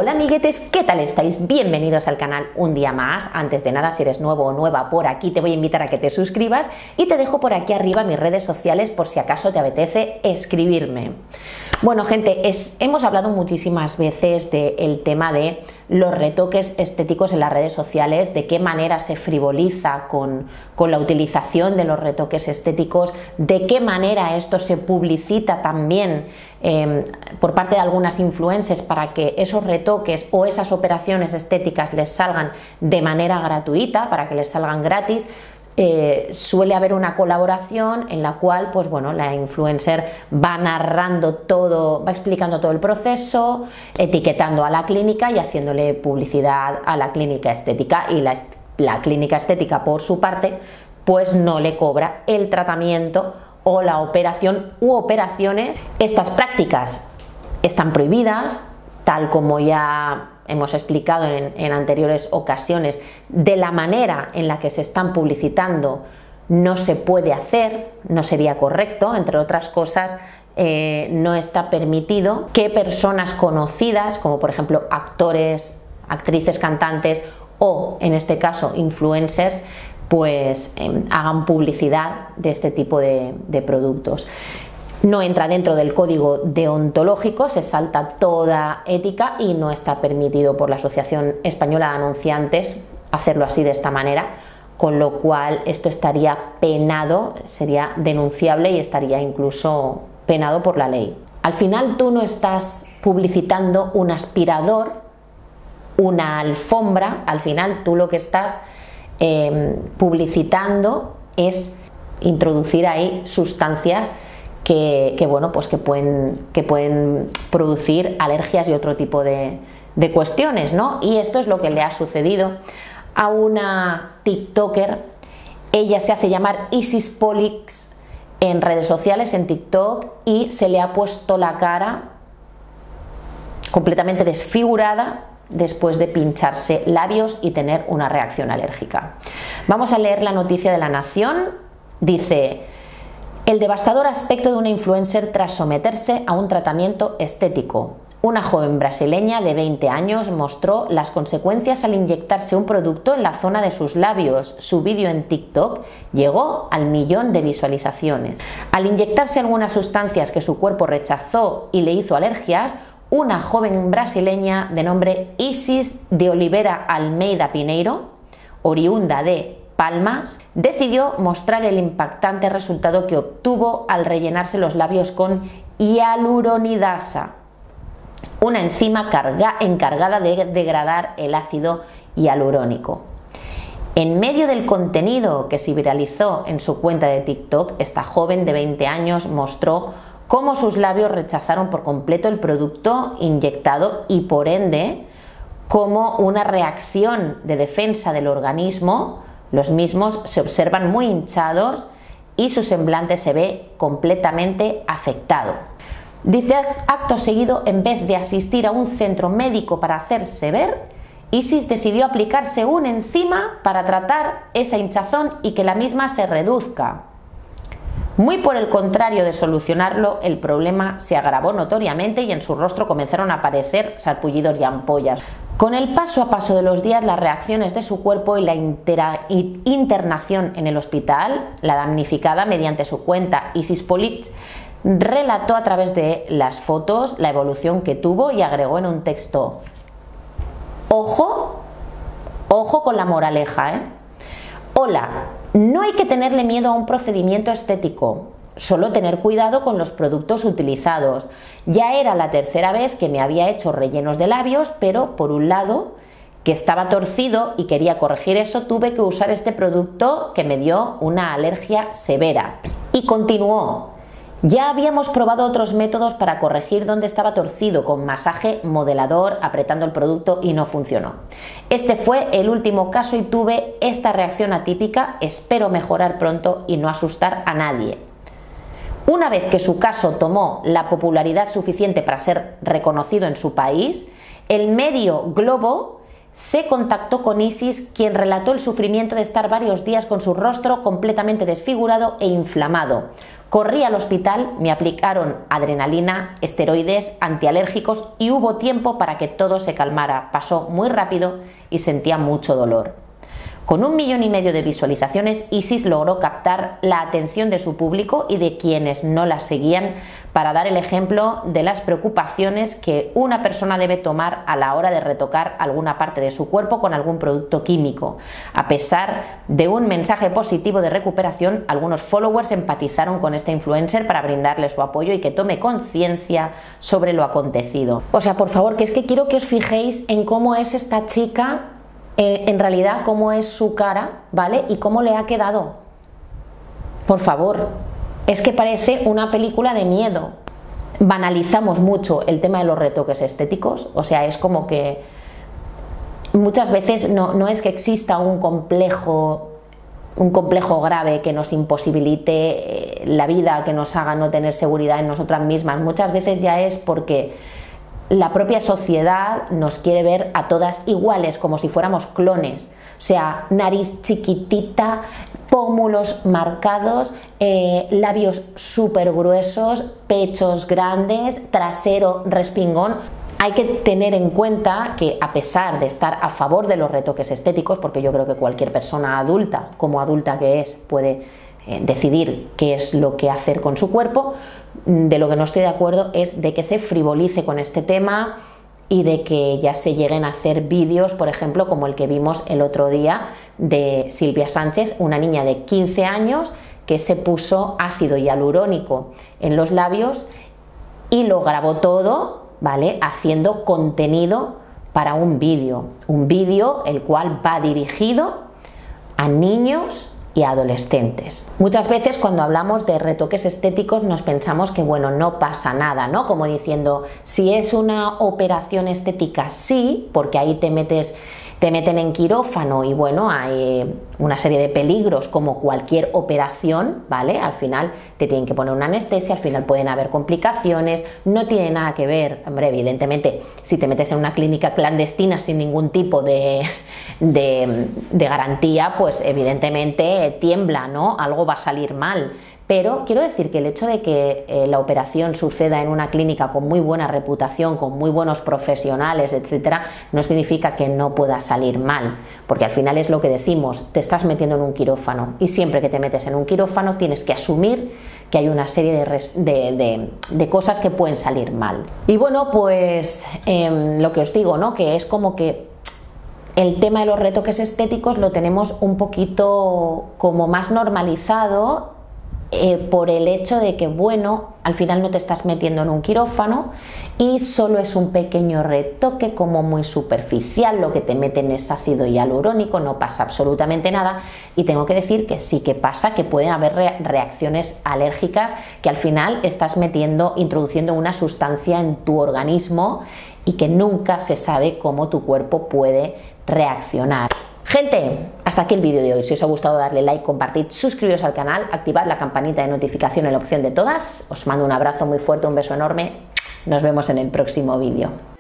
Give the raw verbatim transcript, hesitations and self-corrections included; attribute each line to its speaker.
Speaker 1: Hola amiguetes, ¿qué tal estáis? Bienvenidos al canal un día más. Antes de nada, si eres nuevo o nueva por aquí, te voy a invitar a que te suscribas y te dejo por aquí arriba mis redes sociales por si acaso te apetece escribirme. Bueno gente, es, hemos hablado muchísimas veces del tema de los retoques estéticos en las redes sociales, de qué manera se frivoliza con, con la utilización de los retoques estéticos, de qué manera esto se publicita también eh, por parte de algunas influencers para que esos retoques o esas operaciones estéticas les salgan de manera gratuita, para que les salgan gratis. Eh, suele haber una colaboración en la cual pues bueno, la influencer va narrando todo, va explicando todo el proceso, etiquetando a la clínica y haciéndole publicidad a la clínica estética, y la, la clínica estética por su parte pues no le cobra el tratamiento o la operación u operaciones. Estas prácticas están prohibidas, tal como ya hemos explicado en, en anteriores ocasiones. De la manera en la que se están publicitando no se puede hacer, no sería correcto. Entre otras cosas, eh, no está permitido que personas conocidas, como por ejemplo actores, actrices, cantantes o en este caso influencers, pues eh, hagan publicidad de este tipo de, de productos. No entra dentro del código deontológico, se salta toda ética y no está permitido por la Asociación Española de Anunciantes hacerlo así, de esta manera, con lo cual esto estaría penado, sería denunciable y estaría incluso penado por la ley. Al final tú no estás publicitando un aspirador, una alfombra, al final tú lo que estás eh, publicitando es introducir ahí sustancias Que, que, bueno, pues que, pueden, que pueden producir alergias y otro tipo de, de cuestiones, ¿no? Y esto es lo que le ha sucedido a una TikToker. Ella se hace llamar Isis Polix en redes sociales, en TikTok, y se le ha puesto la cara completamente desfigurada después de pincharse labios y tener una reacción alérgica. Vamos a leer la noticia de La Nación. Dice: el devastador aspecto de una influencer tras someterse a un tratamiento estético. Una joven brasileña de veinte años mostró las consecuencias al inyectarse un producto en la zona de sus labios. Su vídeo en TikTok llegó al millón de visualizaciones. Al inyectarse algunas sustancias que su cuerpo rechazó y le hizo alergias, una joven brasileña de nombre Isis de Oliveira Almeida Pineiro, oriunda de Palmas, decidió mostrar el impactante resultado que obtuvo al rellenarse los labios con hialuronidasa, una enzima carga, encargada de degradar el ácido hialurónico. En medio del contenido que se viralizó en su cuenta de TikTok, esta joven de veinte años mostró cómo sus labios rechazaron por completo el producto inyectado y por ende, como una reacción de defensa del organismo, los mismos se observan muy hinchados y su semblante se ve completamente afectado. Dice, acto seguido, en vez de asistir a un centro médico para hacerse ver, Isis decidió aplicarse una enzima para tratar esa hinchazón y que la misma se reduzca. Muy por el contrario de solucionarlo, el problema se agravó notoriamente y en su rostro comenzaron a aparecer sarpullidos y ampollas. Con el paso a paso de los días, las reacciones de su cuerpo y la internación en el hospital, la damnificada, mediante su cuenta Isis Polix, relató a través de las fotos la evolución que tuvo y agregó en un texto: ojo, ojo con la moraleja, ¿eh? Hola, no hay que tenerle miedo a un procedimiento estético, solo tener cuidado con los productos utilizados. Ya era la tercera vez que me había hecho rellenos de labios, pero por un lado, que estaba torcido y quería corregir eso, tuve que usar este producto que me dio una alergia severa. Y continuó: ya habíamos probado otros métodos para corregir donde estaba torcido, con masaje modelador, apretando el producto, y no funcionó. Este fue el último caso y tuve esta reacción atípica. Espero mejorar pronto y no asustar a nadie. Una vez que su caso tomó la popularidad suficiente para ser reconocido en su país, el medio Globo se contactó con Isis, quien relató el sufrimiento de estar varios días con su rostro completamente desfigurado e inflamado. Corrí al hospital, me aplicaron adrenalina, esteroides, antialérgicos y hubo tiempo para que todo se calmara. Pasó muy rápido y sentía mucho dolor. Con un millón y medio de visualizaciones, Isis logró captar la atención de su público y de quienes no la seguían para dar el ejemplo de las preocupaciones que una persona debe tomar a la hora de retocar alguna parte de su cuerpo con algún producto químico. A pesar de un mensaje positivo de recuperación, algunos followers empatizaron con este influencer para brindarle su apoyo y que tome conciencia sobre lo acontecido. O sea, por favor, que es que quiero que os fijéis en cómo es esta chica. Eh, en realidad cómo es su cara, ¿vale? Y cómo le ha quedado. Por favor, es que parece una película de miedo. Banalizamos mucho el tema de los retoques estéticos, o sea, es como que muchas veces no, no es que exista un complejo, un complejo grave que nos imposibilite la vida, que nos haga no tener seguridad en nosotras mismas. Muchas veces ya es porque la propia sociedad nos quiere ver a todas iguales, como si fuéramos clones. O sea, nariz chiquitita, pómulos marcados, eh, labios súper gruesos, pechos grandes, trasero respingón. Hay que tener en cuenta que, a pesar de estar a favor de los retoques estéticos, porque yo creo que cualquier persona adulta, como adulta que es, puede eh, decidir qué es lo que hacer con su cuerpo, de lo que no estoy de acuerdo es de que se frivolice con este tema y de que ya se lleguen a hacer vídeos, por ejemplo, como el que vimos el otro día de Silvia Sánchez, una niña de quince años que se puso ácido hialurónico en los labios y lo grabó todo, ¿vale?, haciendo contenido para un vídeo, un vídeo el cual va dirigido a niños y adolescentes. Muchas veces cuando hablamos de retoques estéticos nos pensamos que, bueno, no pasa nada, ¿no? Como diciendo, si es una operación estética, sí, porque ahí te metes, te meten en quirófano y, bueno, hay una serie de peligros como cualquier operación, ¿vale? Al final te tienen que poner una anestesia, al final pueden haber complicaciones, no tiene nada que ver, hombre, evidentemente, si te metes en una clínica clandestina sin ningún tipo de, de, de garantía, pues evidentemente tiembla, ¿no? Algo va a salir mal. Pero quiero decir que el hecho de que eh, la operación suceda en una clínica con muy buena reputación, con muy buenos profesionales, etcétera, no significa que no pueda salir mal, porque al final es lo que decimos, te estás metiendo en un quirófano y siempre que te metes en un quirófano tienes que asumir que hay una serie de, res, de, de, de cosas que pueden salir mal. Y bueno, pues eh, lo que os digo, ¿no?, que es como que el tema de los retoques estéticos lo tenemos un poquito como más normalizado, Eh, por el hecho de que, bueno, al final no te estás metiendo en un quirófano y solo es un pequeño retoque como muy superficial, lo que te meten es ácido hialurónico, no pasa absolutamente nada. Y tengo que decir que sí que pasa, que pueden haber re reacciones alérgicas, que al final estás metiendo, introduciendo una sustancia en tu organismo y que nunca se sabe cómo tu cuerpo puede reaccionar. Gente, hasta aquí el vídeo de hoy. Si os ha gustado, darle like, compartid, suscribiros al canal, activad la campanita de notificación en la opción de todas. Os mando un abrazo muy fuerte, un beso enorme. Nos vemos en el próximo vídeo.